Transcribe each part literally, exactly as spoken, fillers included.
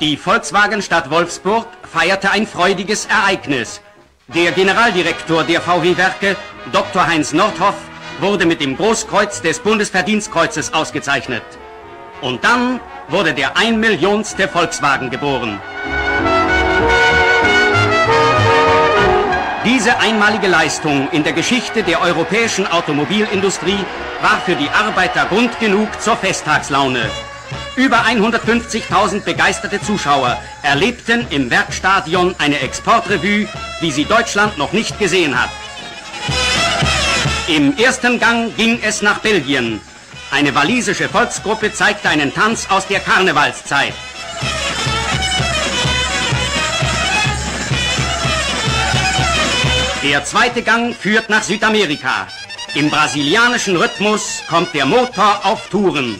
Die Volkswagen-Stadt Wolfsburg feierte ein freudiges Ereignis. Der Generaldirektor der V W-Werke, Doktor Heinz Nordhoff, wurde mit dem Großkreuz des Bundesverdienstkreuzes ausgezeichnet. Und dann wurde der einmillionste Volkswagen geboren. Diese einmalige Leistung in der Geschichte der europäischen Automobilindustrie war für die Arbeiter Grund genug zur Festtagslaune. Über hundertfünfzigtausend begeisterte Zuschauer erlebten im Werkstadion eine Exportrevue, wie sie Deutschland noch nicht gesehen hat. Im ersten Gang ging es nach Belgien. Eine walisische Volksgruppe zeigte einen Tanz aus der Karnevalszeit. Der zweite Gang führt nach Südamerika. Im brasilianischen Rhythmus kommt der Motor auf Touren.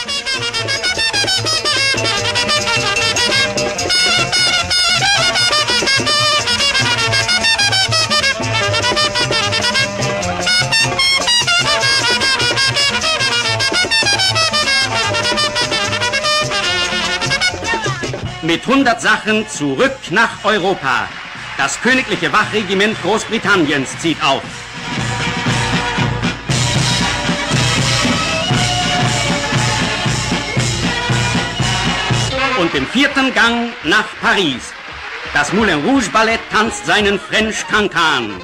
Mit hundert Sachen zurück nach Europa. Das Königliche Wachregiment Großbritanniens zieht auf. Und im vierten Gang nach Paris. Das Moulin Rouge Ballett tanzt seinen French Cancan.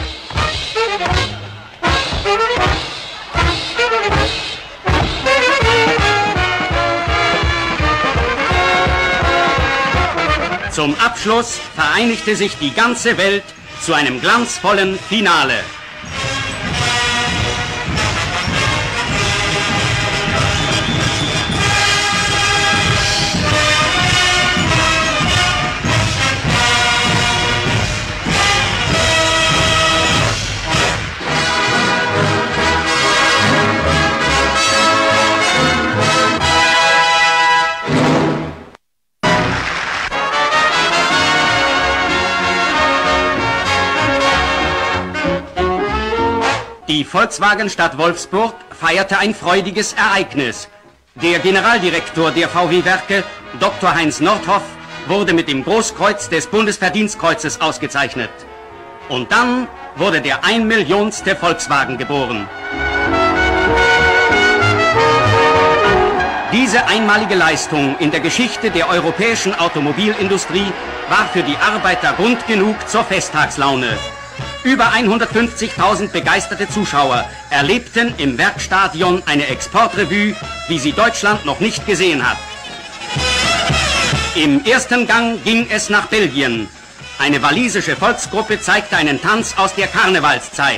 Zum Abschluss vereinigte sich die ganze Welt zu einem glanzvollen Finale. Die Volkswagen-Stadt Wolfsburg feierte ein freudiges Ereignis. Der Generaldirektor der V W-Werke, Doktor Heinz Nordhoff, wurde mit dem Großkreuz des Bundesverdienstkreuzes ausgezeichnet. Und dann wurde der einmillionste Volkswagen geboren. Diese einmalige Leistung in der Geschichte der europäischen Automobilindustrie war für die Arbeiter Grund genug zur Festtagslaune. Über hundertfünfzigtausend begeisterte Zuschauer erlebten im Werkstadion eine Exportrevue, wie sie Deutschland noch nicht gesehen hat. Im ersten Gang ging es nach Belgien. Eine walisische Volksgruppe zeigte einen Tanz aus der Karnevalszeit.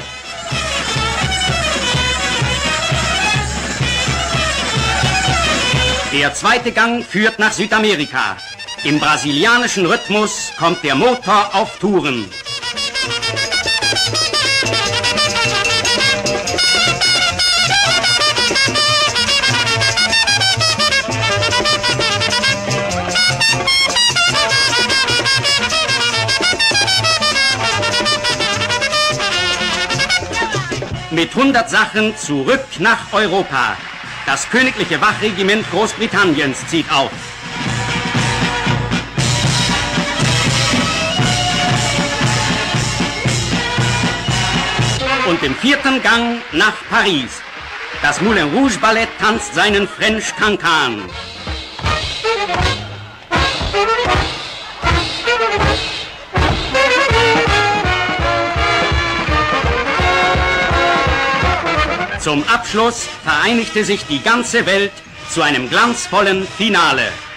Der zweite Gang führt nach Südamerika. Im brasilianischen Rhythmus kommt der Motor auf Touren. Mit hundert Sachen zurück nach Europa. Das Königliche Wachregiment Großbritanniens zieht auf. Und im vierten Gang nach Paris. Das Moulin Rouge Ballett tanzt seinen French Cancan. Zum Abschluss vereinigte sich die ganze Welt zu einem glanzvollen Finale.